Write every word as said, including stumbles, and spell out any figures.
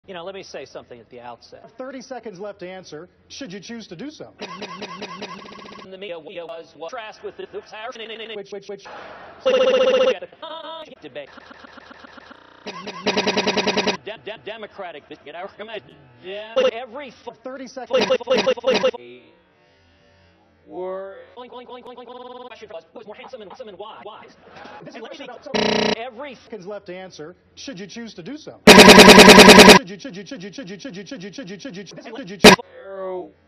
You know, let me say something at the outset. thirty seconds left to answer, should you choose to do so. The media was was trashed with the Which, which, which? debate. De de Democratic, you know, every thirty seconds. Were was more handsome and handsome and wise. Every Seconds left to answer, should you choose to do so. Should you, should you, should you, should you, should you, should you, should you, should you, should you, should you, should you,